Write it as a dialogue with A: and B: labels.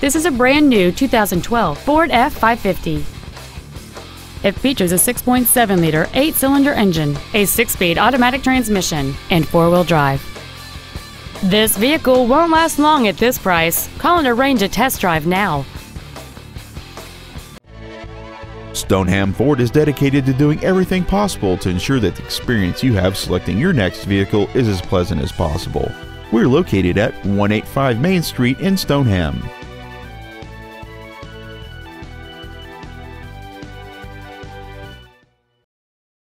A: This is a brand new 2012 Ford F-550. It features a 6.7-liter 8-cylinder engine, a 6-speed automatic transmission, and 4-wheel drive. This vehicle won't last long at this price. Call and arrange a test drive now.
B: Stoneham Ford is dedicated to doing everything possible to ensure that the experience you have selecting your next vehicle is as pleasant as possible. We're located at 185 Main Street in Stoneham.